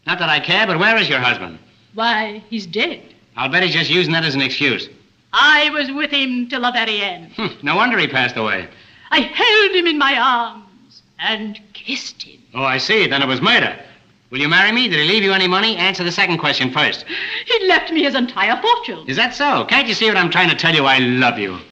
Not that I care, but where is your husband? Why, he's dead. I'll bet he's just using that as an excuse. I was with him till the very end. No wonder he passed away. I held him in my arms and kissed him. Oh, I see. Then it was murder. Will you marry me? Did he leave you any money? Answer the second question first. He left me his entire fortune. Is that so? Can't you see what I'm trying to tell you? I love you.